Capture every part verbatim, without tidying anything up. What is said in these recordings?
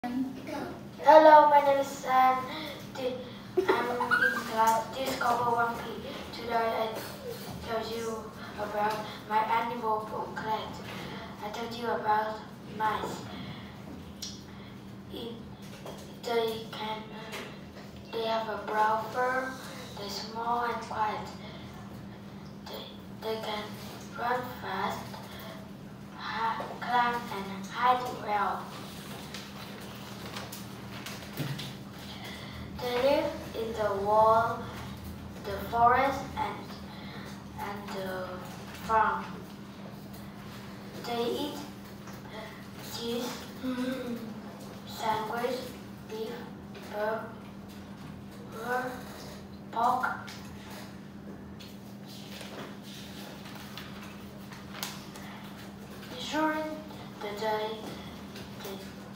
Hello, my name is Sam. I'm in class Discover one P. Today I tell you about my animal booklet. I told you about mice. It, they can they have a brown fur. They're small and quiet. They, they can run fast, hi, climb and hide well. They live in the wall, the forest, and and the farm. They eat cheese, sandwich, beef, burger, pork. During the day, they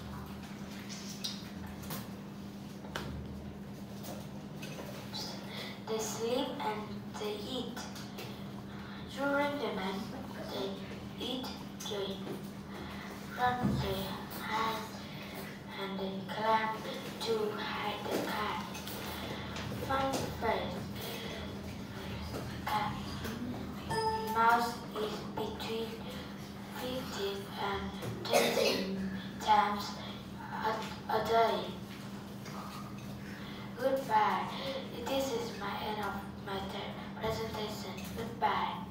They sleep and they eat. During the night, they eat, they run, they hide, and they climb to hide the cat. Find face. Cat. Mouse is between fifteen and twenty times a, a day. Goodbye. This is my end of my presentation. Goodbye.